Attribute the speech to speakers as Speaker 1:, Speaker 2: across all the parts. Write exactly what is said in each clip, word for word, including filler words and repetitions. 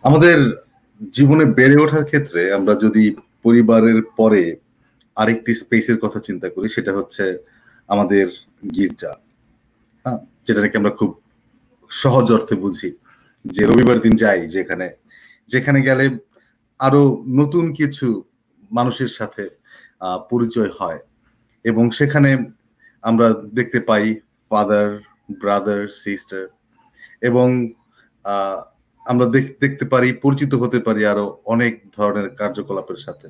Speaker 1: আমাদের জীবনে বেড়ে ওঠার ক্ষেত্রে আমরা যদি পরিবারের পরে আরেকটি স্পেসের কথা চিন্তা করি সেটা হচ্ছে আমাদের গির্জা। হ্যাঁ, যেটা নাকি আমরা খুব সহজ অর্থে বুঝি যে রবিবার দিন যাই, যেখানে যেখানে গেলে আরো নতুন কিছু মানুষের সাথে আহ, পরিচয় হয় এবং সেখানে আমরা দেখতে পাই ফাদার, ব্রাদার, সিস্টার এবং আহ, আমরা দেখ- দেখতে পারি, পরিচিত হতে পারি আরো অনেক ধরনের কার্যকলাপের সাথে,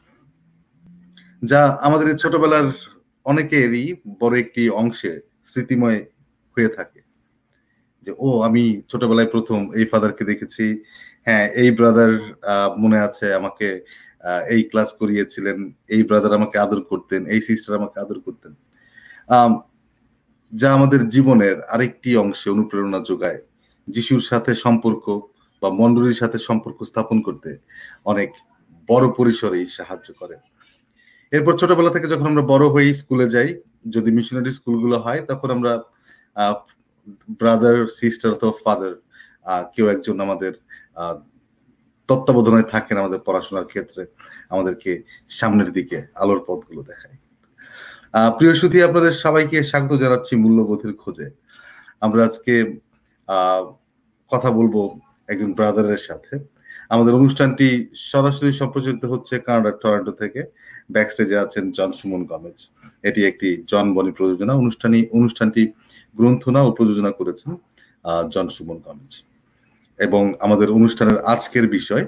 Speaker 1: যা আমাদের এই ছোটবেলার অনেকেরই বড় একটি অংশে স্মৃতিময় হয়ে থাকে। যে ও, আমি ছোটবেলায় প্রথম এই ফাদারকে দেখেছি, হ্যাঁ এই ব্রাদার মনে আছে আমাকে আহ, এই ক্লাস করিয়েছিলেন, এই ব্রাদার আমাকে আদর করতেন, এই সিস্টার আমাকে আদর করতেন। আম, যা আমাদের জীবনের আরেকটি অংশে অনুপ্রেরণা যোগায়, যিশুর সাথে সম্পর্ক বা মণ্ডলীর সাথে সম্পর্ক স্থাপন করতে অনেক বড় পরিসরেই সাহায্য করে। এরপর ছোটবেলা থেকে যখন আমরা বড় হই, স্কুলে যাই, যদি মিশনারি স্কুলগুলো হয় তখন আমরা ব্রাদার, সিস্টার অথবা ফাদার কেউ একজন আমাদের আহ, তত্ত্বাবধানে থাকেন আমাদের পড়াশোনার ক্ষেত্রে, আমাদেরকে সামনের দিকে আলোর পথগুলো দেখায়। আহ, প্রিয় সুধী, আপনাদের সবাইকে স্বাগত জানাচ্ছি মূল্যবোধের খোঁজে। আমরা আজকে আহ, কথা বলবো একজন ব্রাদারের সাথে। আমাদের অনুষ্ঠানটি সরাসরি সম্প্রচারিত হচ্ছে কানাডার টরন্টো থেকে। ব্যাকস্টেজে আছেন জন সুমন গমেজ। এটি একটি জন বনি প্রযোজনা। অনুষ্ঠানটি অনুষ্ঠানটি গ্রন্থনা ও প্রযোজনা করেছেন আহ, জন সুমন গমেজ। এবং আমাদের অনুষ্ঠানের আজকের বিষয়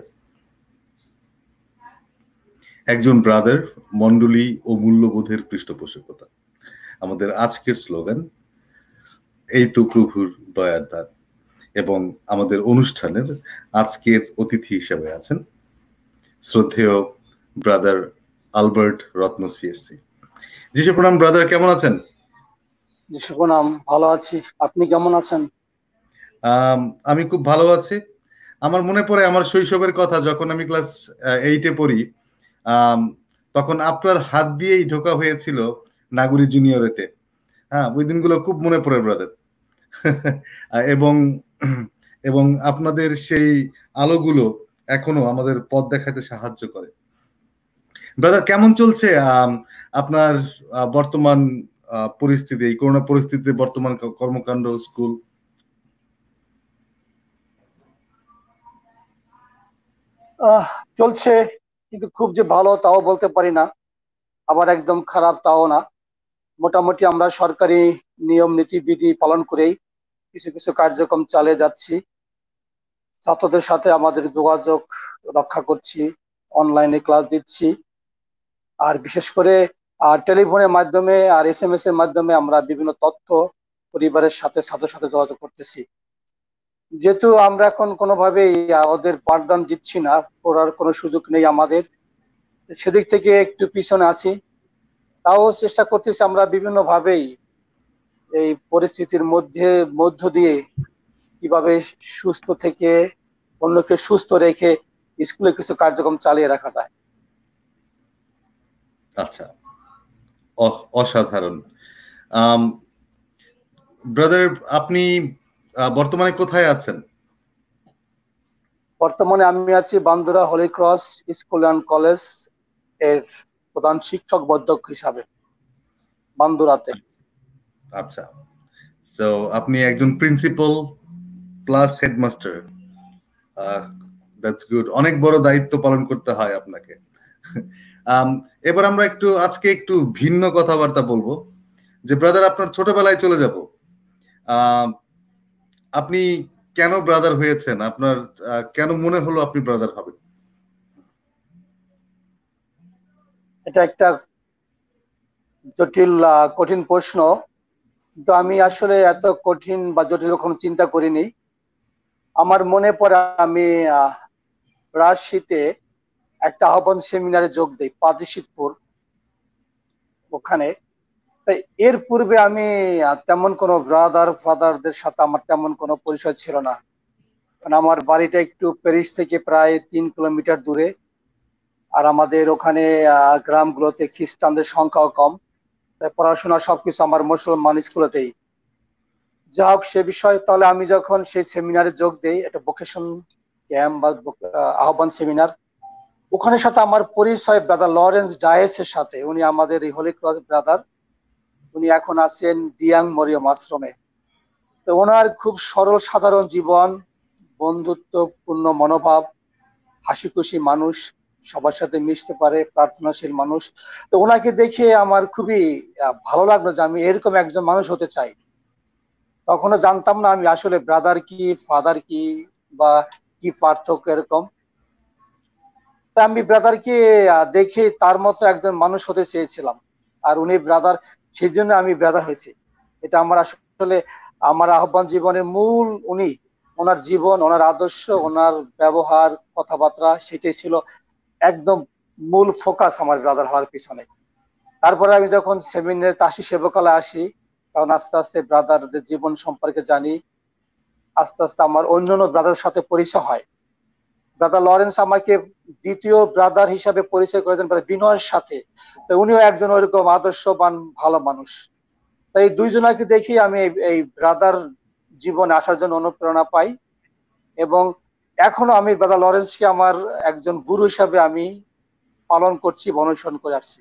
Speaker 1: একজন ব্রাদার, মণ্ডলী ও মূল্যবোধের পৃষ্ঠপোষকতা। আমাদের আজকের স্লোগান এই তো প্রভুর দয়ার দান। এবং আমাদের অনুষ্ঠানের আজকের অতিথি হিসেবে আছেন শ্রদ্ধেয় ব্রাদার আলবার্ট রত্ন সিএসসি। জি প্রণাম ব্রাদার, কেমন আছেন?
Speaker 2: জি প্রণাম, ভালো আছি। আপনি কেমন আছেন?
Speaker 1: আমি খুব ভালো আছি। আমার মনে পড়ে আমার শৈশবের কথা, যখন আমি ক্লাস এইটে পড়ি, তখন আপনার হাত দিয়েই ঢোকা হয়েছিল নাগরী জুনিয়রেটে। হ্যাঁ, ওই দিনগুলো খুব মনে পড়ে ব্রাদার। এবং এবং আপনাদের সেই আলোগুলো এখনো আমাদের পথ দেখাতে সাহায্য করে। ব্রাদার, কেমন চলছে আপনার বর্তমান পরিস্থিতি, এই করোনা পরিস্থিতিতে বর্তমান কর্মকাণ্ড, স্কুল?
Speaker 2: চলছে, কিন্তু খুব যে ভালো তাও বলতে পারি না, আবার একদম খারাপ তাও না। মোটামুটি আমরা সরকারি নিয়ম নীতিবিধি পালন করেই কিছু কিছু কার্যক্রম চালিয়ে যাচ্ছি। ছাত্রদের সাথে আমাদের যোগাযোগ রক্ষা করছি, অনলাইনে ক্লাস দিচ্ছি, আর বিশেষ করে আর টেলিফোনের মাধ্যমে আর এস এম এস এর মাধ্যমে আমরা বিভিন্ন তথ্য পরিবারের সাথে সাথে সাথে যোগাযোগ করতেছি। যেহেতু আমরা এখন কোনোভাবেই ওদের পাঠদান দিচ্ছি না, পড়ার কোনো সুযোগ নেই আমাদের, সেদিক থেকে একটু পিছনে আছি। তাও চেষ্টা করতেছি আমরা বিভিন্ন ভাবেই এই পরিস্থিতির মধ্যে মধ্য দিয়ে কিভাবে সুস্থ থেকে অন্যকে সুস্থ রেখে স্কুলে কিছু কার্যক্রম চালিয়ে রাখা যায়।
Speaker 1: আচ্ছা, অসাধারণ। ব্রাদার, আপনি বর্তমানে কোথায় আছেন?
Speaker 2: বর্তমানে আমি আছি Bandura Holy Cross School and College এর প্রধান শিক্ষক বৈদ্যক হিসাবে বান্দুরাতে।
Speaker 1: আচ্ছা, তো আপনি একজন principal plus headmaster. That's good. অনেক বড় দায়িত্ব পালন করতে হয় আপনাকে। এবার আমরা একটু আজকে একটু ভিন্ন কথাবার্তা বলবো। যে ব্রাদার, আপনার ছোটবেলায় চলে যাব। আপনি কেন ব্রাদার হয়েছেন? আপনার কেন মনে হলো আপনি ব্রাদার হবেন?
Speaker 2: এটা একটা জটিল কঠিন প্রশ্ন, কিন্তু আমি আসলে এত কঠিন বা জটিল কখনো চিন্তা করিনি। আমার মনে পড়ে আমি রাজশীতে একটা আহ্বান সেমিনারে যোগ দিই, পাদিশিতপুর ওখানে। তাই এর পূর্বে আমি তেমন কোনো ব্রাদার ফাদারদের সাথে আমার তেমন কোনো পরিচয় ছিল না, কারণ আমার বাড়িটা একটু প্যারিস থেকে প্রায় তিন কিলোমিটার দূরে, আর আমাদের ওখানে গ্রামগুলোতে খ্রিস্টানদের সংখ্যাও কম, তাই পড়াশোনা সবকিছু আমার মুসলমান স্কুলেতেই। যা হোক সে বিষয়। তাহলে আমি যখন সেই সেমিনারে যোগ দেই, একটা ভোকেশন ক্যাম্প বা আহ্বান সেমিনার, ওখানে সাথে আমার পরিচয় ব্রাদার লরেন্স ডায়েসের সাথে। উনি আমাদের এই হোলি ক্রস ব্রাদার, উনি এখন আছেন ডিয়াং মরিয়ম আশ্রমে। তো ওনার খুব সরল সাধারণ জীবন, বন্ধুত্বপূর্ণ মনোভাব, হাসি খুশি মানুষ, সবার সাথে মিশতে পারে, প্রার্থনাশীল মানুষ। তো ওনাকে দেখে আমার খুবই ভালো লাগলো যে আমি এরকম একজন মানুষ হতে চাই। তখনও জানতাম না আমি আসলে ব্রাদার কি, ফাদার কি, বা কি পার্থক্য এরকম। তা আমি ব্রাদারকে দেখে তার মতো একজন মানুষ হতে চেয়েছিলাম, আর উনি ব্রাদার, সেই জন্য আমি ব্রাদার হয়েছি। এটা আমার আসলে আমার আহ্বান জীবনের মূল উনি, ওনার জীবন, ওনার আদর্শ, ওনার ব্যবহার, কথাবার্তা, সেটাই ছিল একদম মূল ফোকাস আমার ব্রাদার হওয়ার পিছনে। তারপরে আমি যখন সেমিনারে তাসি সেবকালয়ে আসি, তখন আস্তে আস্তে ব্রাদারদের জীবন সম্পর্কে জানি। আস্তে আস্তে আমার অন্যান্য ব্রাদারের সাথে পরিচয় হয়। ব্রাদার লরেন্স আমাকে দ্বিতীয় ব্রাদার হিসাবে পরিচয় করে দেন ব্রাদার বিনয়ের সাথে। তো উনিও একজন ওইরকম আদর্শবান ভালো মানুষ। তাই দুইজনকে দেখি আমি এই ব্রাদার জীবনে আসার জন্য অনুপ্রেরণা পাই, এবং এখনো আমি ব্রাদার লরেন্সকে আমার একজন গুরু হিসাবে আমি পালন করছি, অনুসরণ করে আসছি।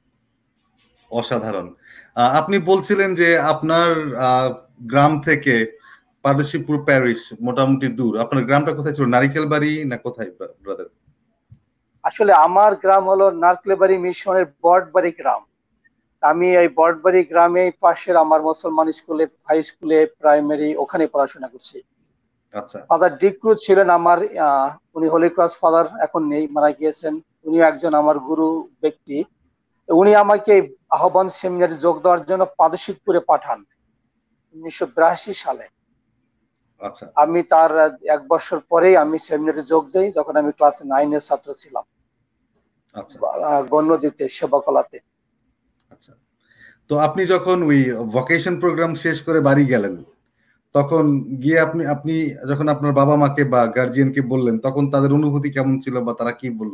Speaker 1: অসাধারণ। আপনি বলছিলেন যে আপনার গ্রাম থেকে পারদর্শীপুর প্যারিশ মোটামুটি দূর। আপনার গ্রামটা কোথায় ছিল? নারিকেলবাড়ি না কোথায় ব্রাদার?
Speaker 2: আসলে আমার গ্রাম হলো নারকেলবাড়ি মিশনের বটবাড়ি গ্রাম। আমি এই বটবাড়ি গ্রামে পাশের আমার মুসলমান স্কুলে, হাই স্কুলে, প্রাইমারি, ওখানে পড়াশোনা করছি।
Speaker 1: আচ্ছা।
Speaker 2: ফাদার ডিক্রুজ ছিলেন আমার, উনি হোলি ক্রস ফাদার, এখন নেই, মারা গিয়েছেন। উনি একজন আমার গুরু ব্যক্তি। উনি আমাকে আহ্বান সেমিনারে যোগ দেওয়ার জন্য পাদশিবপুরে পাঠান উনিশশো বিরাশি সালে।
Speaker 1: আচ্ছা।
Speaker 2: আমি তার এক বছর পরেই আমি সেমিনারে যোগ দেই, যখন আমি ক্লাস নাইনের ছাত্র ছিলাম।
Speaker 1: আচ্ছা।
Speaker 2: গণ্যদিতে সেবকলাতে।
Speaker 1: আচ্ছা। তো আপনি যখন ওই ভোকেশন প্রোগ্রাম শেষ করে বাড়ি গেলেন, তখন গিয়ে আপনি আপনি যখন আপনার বাবা মাকে বা গার্জিয়ানকে বললেন, তখন তাদের অনুভূতি কেমন ছিল বা তারা কি বলল?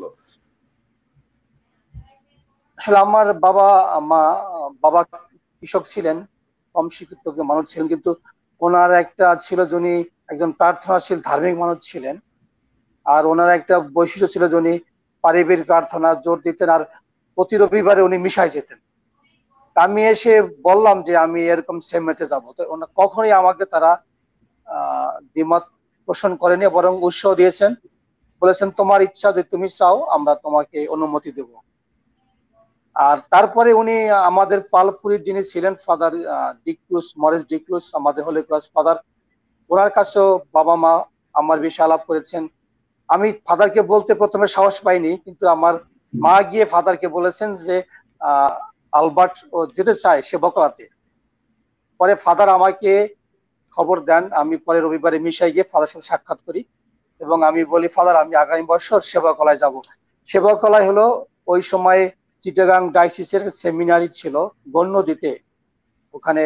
Speaker 2: আসলে আমার বাবা মা, বাবা কৃষক ছিলেন, কম শিক্ষিত মানুষ ছিলেন, কিন্তু ওনার একটা ছিল যিনি একজন প্রার্থনাশীল ধার্মিক মানুষ ছিলেন। আর ওনার একটা বৈশিষ্ট্য ছিল যিনি পারিবারিক প্রার্থনা জোর দিতেন, আর প্রতি রবিবারে উনি মিশাই যেতেন। আমি এসে বললাম যে আমি এরকম সেমিনারে যাবো, তো ওনার কখনোই আমাকে তারা আহ দ্বিমত পোষণ করেনি, বরং উৎসাহ দিয়েছেন, বলেছেন তোমার ইচ্ছা, যে তুমি চাও আমরা তোমাকে অনুমতি দেব। আর তারপরে উনি আমাদের পালপুরীর যিনি ছিলেন ফাদার ডিক্রুস, মরিস ডিক্রুস, আমাদের হোলি ক্রস ফাদার, ওনার কাছেও বাবা মা আমার বিষয়ে আলাপ করেছেন। আমি ফাদারকে বলতে প্রথমে সাহস পাইনি, কিন্তু আমার মা গিয়ে ফাদারকে বলেছেন যে আহ আলবার্ট ও যেতে চায় সেবকলাতে। পরে ফাদার আমাকে খবর দেন, আমি পরে রবিবারে মিশাই গিয়ে ফাদার সাথে সাক্ষাৎ করি, এবং আমি বলি ফাদার আমি আগামী বছর সেবকলায় যাব। সেবকলায় হলো ওই সময় চিটাগাং ডাইসিসের সেমিনারি ছিল গণ্যদিতে। ওখানে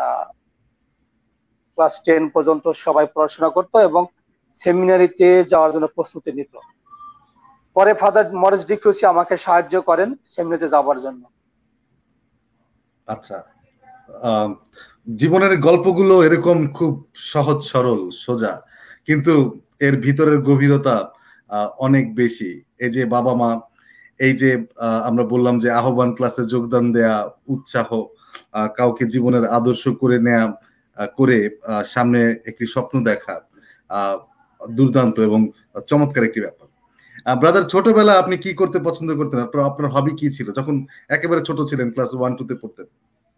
Speaker 2: ক্লাস টেন পর্যন্ত সবাই পড়াশোনা করতো এবং সেমিনারিতে যাওয়ার জন্য প্রস্তুতি নিত। পরে ফাদার মরিস ডিক্রুসি আমাকে সাহায্য করেন সেমিনারিতে যাওয়ার জন্য।
Speaker 1: আচ্ছা। জীবনের গল্পগুলো এরকম খুব সহজ সরল সোজা, কিন্তু এর ভিতরের গভীরতা অনেক বেশি। এই যে বাবা মা, এই যে আমরা বললাম যে আহ্বান ক্লাসে যোগদান দেয়া, উৎসাহ, কাউকে জীবনের আদর্শ করে নেয়া, করে সামনে একটি স্বপ্ন দেখা, দুর্দান্ত এবং চমৎকার একটি ব্যাপার। ব্রাদার, ছোটবেলা আপনি কি করতে পছন্দ করতেন? আপনার আপনার হবি কি ছিল যখন একেবারে ছোট ছিলেন, ক্লাস ওয়ান টু তে পড়তেন?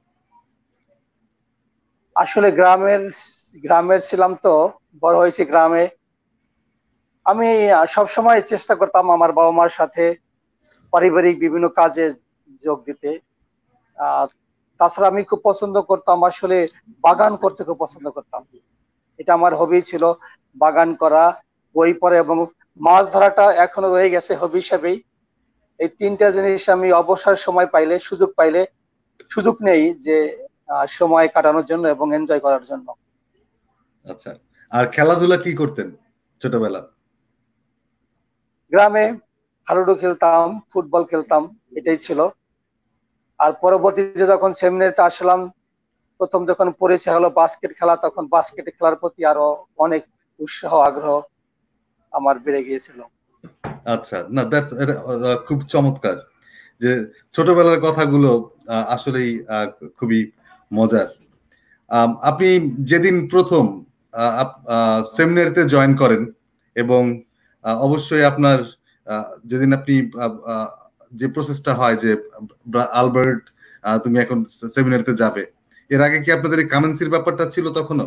Speaker 2: আসলে গ্রামের গ্রামের ছিলাম, তো বড় হয়েছি গ্রামে। আমি সবসময় চেষ্টা করতাম আমার বাবা মার সাথে পারিবারিক বিভিন্ন কাজে যোগ দিতে। আহ তাছাড়া আমি খুব পছন্দ করতাম, আসলে বাগান করতে খুব পছন্দ করতাম। এটা আমার হবি ছিল, বাগান করা, বই পড়া, এবং মাছ ধরাটা এখনো রয়ে গেছে হবি হিসেবেই। এই তিনটা জিনিস আমি অবসর সময় পাইলে, সুযোগ পাইলে, সুযোগ নেই যে সময় কাটানোর জন্য এবং এনজয় করার জন্য।
Speaker 1: আচ্ছা। আর খেলাধুলা কি করতেন ছোটবেলা?
Speaker 2: গ্রামে হাডুডু খেলতাম, ফুটবল খেলতাম, এটাই ছিল। আর পরবর্তীতে যখন সেমিনারিতে আসলাম, প্রথম যখন পরিচয় হলো বাস্কেট খেলা, তখন বাস্কেট খেলার প্রতি আরো অনেক উৎসাহ, আগ্রহ। আমার বেড়ে গিয়েছিল।
Speaker 1: আচ্ছা, না দ্যাটস খুব চমৎকার যে ছোটবেলার কথাগুলো আসলেই খুবই মজার। আপনি যেদিন প্রথম সেমিনারিতে জয়েন করেন এবং অবশ্যই আপনার যেদিন আপনি যে প্রসেসটা হয় যে আলবার্ট তুমি এখন সেমিনারিতে যাবে, এর আগে কি আপনাদের এই কামেন্সির ব্যাপারটা ছিল তখনও?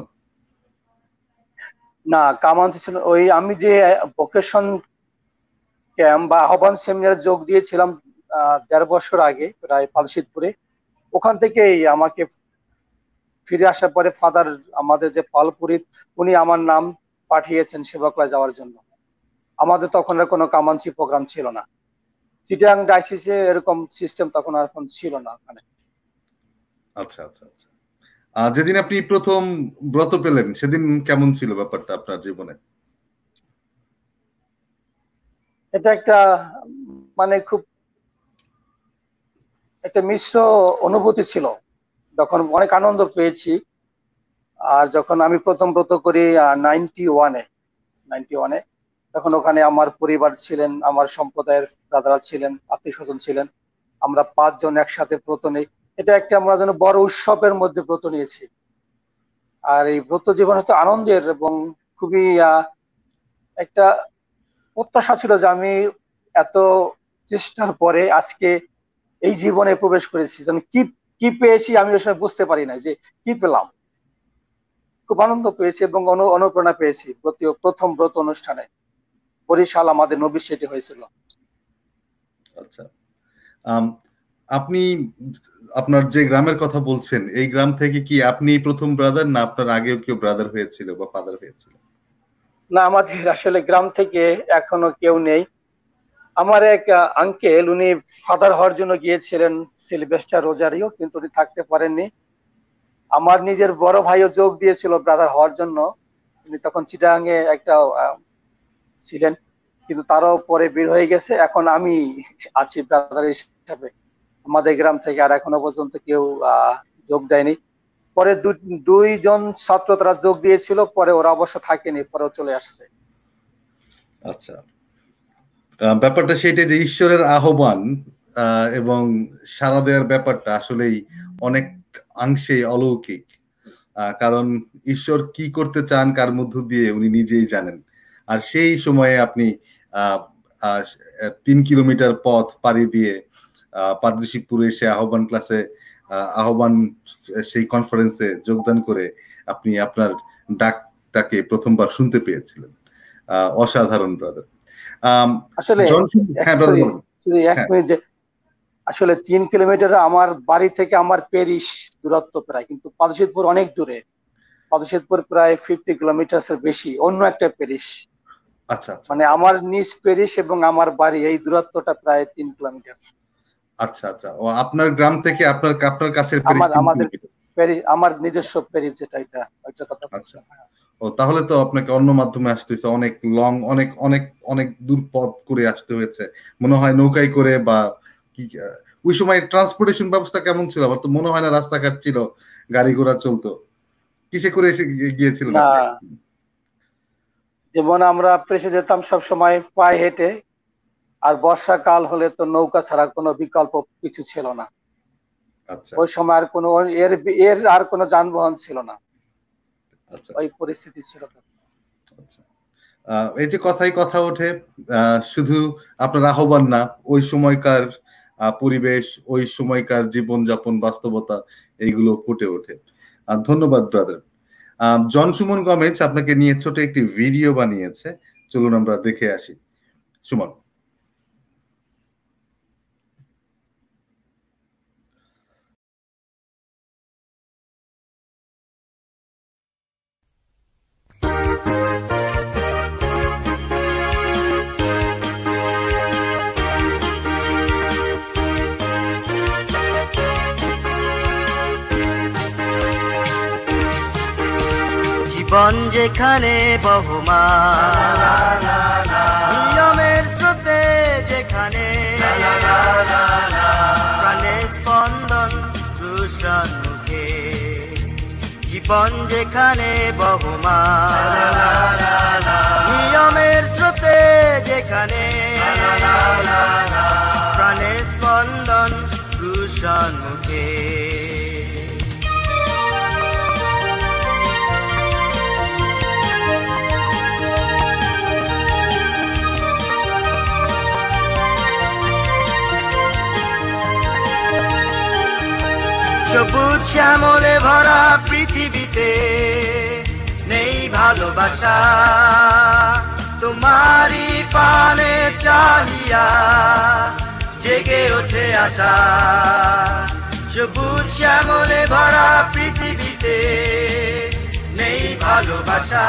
Speaker 2: না, কামান্সি ছিল ওই আমি যে ভোকেশন ক্যাম্প বা আহ্বান সেমিনারে যোগ দিয়েছিলাম দেড় বছর আগে প্রায় পালশিদপুরে, ওখান থেকেই আমাকে ফিরে আসার পরে ফাদার আমাদের যে পালপুরিত উনি আমার নাম পাঠিয়েছেন সেবাকলায় যাওয়ার জন্য। আমাদের তখন আর কোনো কামান্সি প্রোগ্রাম ছিল না, চিটাগাং ডাইসিসে এরকম সিস্টেম তখন আর এখন ছিল না ওখানে।
Speaker 1: আচ্ছা আচ্ছা আচ্ছা। যেদিন আপনি প্রথম ব্রত পেলেন সেদিন কেমন ছিল ব্যাপারটা আপনার জীবনে?
Speaker 2: এটা একটা মানে খুব একটা মিশ্র অনুভূতি ছিল, যখন অনেক আনন্দ পেয়েছি। আর যখন আমি প্রথম ব্রত করি নাইনটি ওয়ানে নাইনটি ওয়ানে তখন ওখানে আমার পরিবার ছিলেন, আমার সম্প্রদায়ের দাদারা ছিলেন, আত্মীয় স্বজন ছিলেন, আমরা পাঁচজন একসাথে ব্রত নেই। এটা একটা আমরা যেন বড় উৎসবের মধ্যে ব্রত নিয়েছি। আর এই ব্রত জীবন হচ্ছে আনন্দের এবং খুবই একটা প্রত্যাশা ছিল যে আমি এত চেষ্টার পরে আজকে এই জীবনে প্রবেশ করেছি, যেন কি কি পেয়েছি আমি ওই সময় বুঝতে পারি না যে কি পেলাম। খুব আনন্দ পেয়েছি এবং অনুপ্রেরণা পেয়েছি প্রথম ব্রত অনুষ্ঠানে বরিশাল আমাদের নবী সেটি হয়েছিল।
Speaker 1: আচ্ছা, আপনি আপনার যে গ্রামের কথা বলছেন এই গ্রাম থেকে কি আপনি প্রথম ব্রাদার না আপনার আগেও কেউ ব্রাদার হয়েছিল বা ফাদার হয়েছিল?
Speaker 2: না, আমাদের আসলে গ্রাম থেকে এখনো কেউ নেই। আমার এক আঙ্কেল উনি ফাদার হওয়ার জন্য গিয়েছিলেন সিলভেস্টার রোজারিও, কিন্তু উনি থাকতে পারেননি। আমার নিজের বড় ভাইও যোগ দিয়েছিল ব্রাদার হওয়ার জন্য, উনি তখন চিটাগাঙে একটা ছিলেন, কিন্তু তারও পরে বের হয়ে গেছে। এখন আমি আছি ব্রাদার হিসাবে। আমাদের গ্রাম থেকে আর এখনো পর্যন্ত কেউ আহ যোগ দেয়নি। পরে দুইজন ছাত্র তারা যোগ দিয়েছিল, পরে ওরা অবশ্য থাকেনি, পরেও চলে আসছে।
Speaker 1: আচ্ছা, ব্যাপারটা সেটাই যে ঈশ্বরের আহ্বান এবং সাড়া দেওয়ার ব্যাপারটা আসলেই অনেক অংশে অলৌকিক, কারণ ঈশ্বর কি করতে চান কার মধ্য দিয়ে উনি নিজেই জানেন। আর সেই সময়ে আপনি তিন কিলোমিটার পথ পাড়ি দিয়ে পাদ্রীশিবপুরে এসে আহ্বান ক্লাসে আহ্বান সেই কনফারেন্সে যোগদান করে আপনি আপনার ডাকটাকে প্রথমবার শুনতে পেয়েছিলেন। অসাধারণ ব্রাদার।
Speaker 2: আসলে আসলে তিন কিলোমিটার আমার বাড়ি থেকে আমার প্যারিশ দূরত্ব প্রায়, কিন্তু পাদ্রীশিবপুর অনেক দূরে। পাদ্রীশিবপুর প্রায় ফিফটি কিলোমিটার এর বেশি, অন্য একটা প্যারিশ।
Speaker 1: আচ্ছা,
Speaker 2: মানে আমার নিজ প্যারিশ এবং আমার বাড়ি এই দূরত্বটা প্রায় তিন কিলোমিটার।
Speaker 1: আচ্ছা আচ্ছা, ও আপনার গ্রাম থেকে আপনার আপনার কাছে
Speaker 2: আমাদের প্যারিশ, আমার নিজস্ব প্যারিশ যেটা, এটা ওইটা কথা।
Speaker 1: আচ্ছা, ও তাহলে তো আপনাকে অন্য মাধ্যমে আসতে হয়েছে, অনেক লং অনেক অনেক অনেক দূর পথ করে আসতে হয়েছে মনে হয়, নৌকায় করে বা কি? ওই সময় ট্রান্সপোর্টেশন ব্যবস্থা কেমন ছিল? আমার তো মনে হয় না রাস্তাঘাট ছিল, গাড়ি ঘোড়া চলতো। কিসে করে এসে গিয়েছিলেন?
Speaker 2: যেমন আমরা প্রেসে যেতাম সব সময় পায়ে হেঁটে, আর বর্ষাকাল হলে তো নৌকা ছাড়া কোনো বিকল্প কিছু ছিল না।
Speaker 1: আচ্ছা,
Speaker 2: ওই সময় আর কোনো এর এর আর কোনো যানবাহন ছিল না। আচ্ছা, ওই পরিস্থিতি ছিল।
Speaker 1: আচ্ছা, এই যে কথাই কথা ওঠে, শুধু আপনার আহ্বান না, ওই সময়কার পরিবেশ, ওই সময়কার জীবনযাপন, বাস্তবতা এইগুলো ফুটে ওঠে। ধন্যবাদ ব্রাদার। জন সুমন গমেজ আপনাকে নিয়ে ছোট একটি ভিডিও বানিয়েছে, চলুন আমরা দেখে আসি। সুমন।
Speaker 3: জীবন যেখানে বহুমান, নিয়মের স্রোতে যেখানে প্রাণের স্পন্দন রুশন মুখে, জীবন যেখানে বহমান, নিয়মের স্রোতে যেখানে প্রাণের স্পন্দন রুশন মুখে। সবুজ শ্যামলে ভরা পৃথিবীতে নেই ভালোবাসা, তোমারই পানে চাহিয়া জেগে ওঠে আশা। সবুজ শ্যামলে ভরা পৃথিবীতে নেই ভালোবাসা,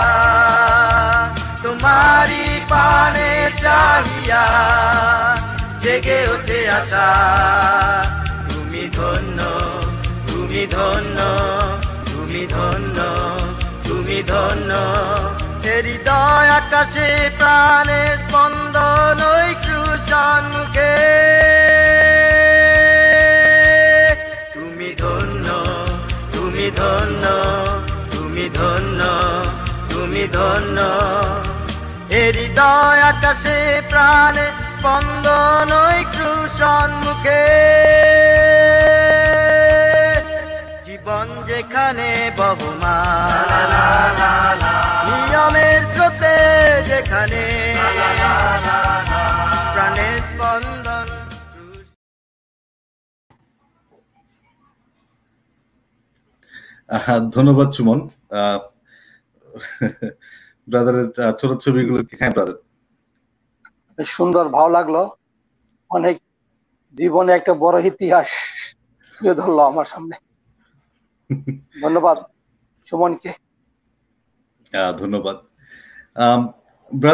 Speaker 3: তোমারই পানে চাহিয়া জেগে ওঠে আশা। তুমি ধন্য, তুমি ধন্য, তুমি ধন্য, তুমি ধন্য। হৃদয় আকাশে প্রাণে স্পন্দন ঐক্যুষণ মুখে। তুমি ধন্য, তুমি ধন্য, তুমি ধন্য, তুমি ধন্য। হৃদয় আকাশে প্রাণে স্পন্দন ঐক্যুষণ মুখে। জীবন যেখানে বহমান, নিয়মের স্রোতে যেখানে প্রাণের স্পন্দন।
Speaker 1: ধন্যবাদ সুমন। ব্রাদারের ছোট ছবিগুলো, হ্যাঁ ব্রাদার,
Speaker 2: সুন্দর, ভালো লাগলো। অনেক জীবনে একটা বড় ইতিহাস তুলে ধরলো আমার সামনে। ধন্যবাদ সুমনকে।
Speaker 1: ধন্যবাদ।